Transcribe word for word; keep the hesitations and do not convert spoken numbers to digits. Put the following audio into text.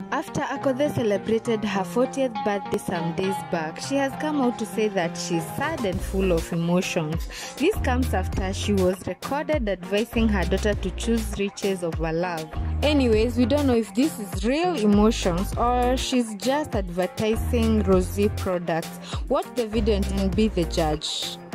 After Akothee celebrated her fortieth birthday some days back, she has come out to say that she's sad and full of emotions. This comes after she was recorded advising her daughter to choose riches over love. Anyways, we don't know if this is real emotions or she's just advertising rosy products. Watch the video and be the judge.